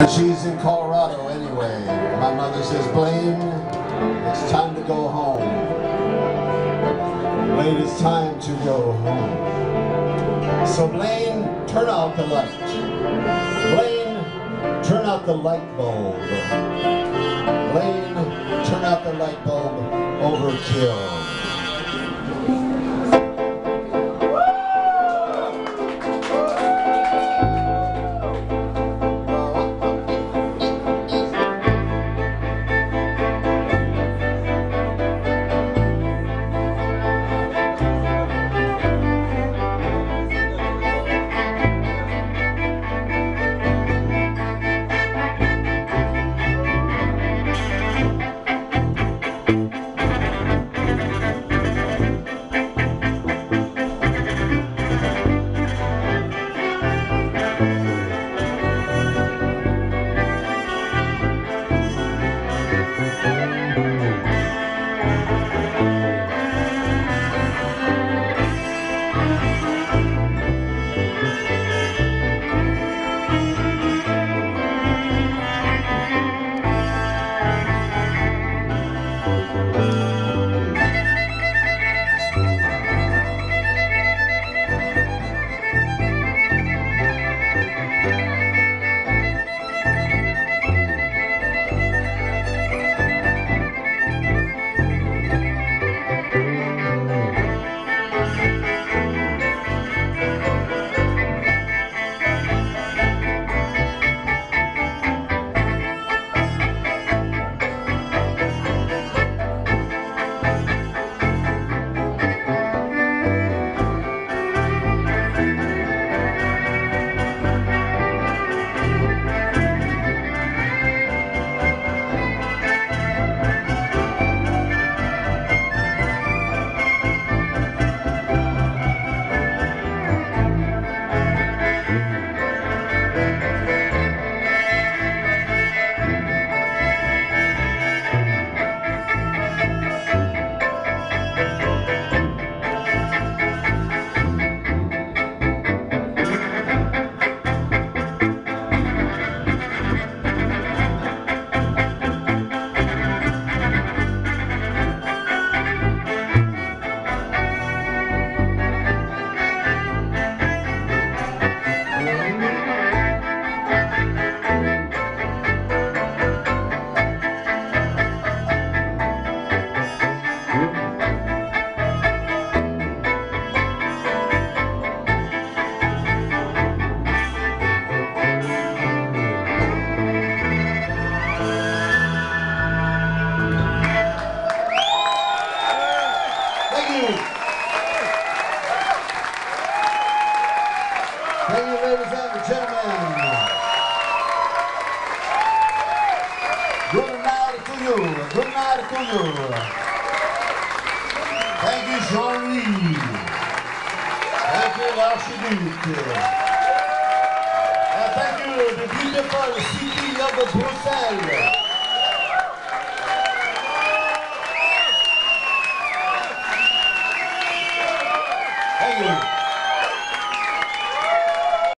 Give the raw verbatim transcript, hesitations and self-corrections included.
She's in Colorado anyway. My mother says, Blaine, it's time to go home. Blaine, it's time to go home. So Blaine, turn out the light. Blaine, turn out the light bulb. Blaine, turn out the light bulb. Overkill. Thank you, ladies and gentlemen. Good night to you. Good night to you. Thank you, Jean-Louis. Thank you, l'Archiduc. And thank you, the beautiful city of Brussels.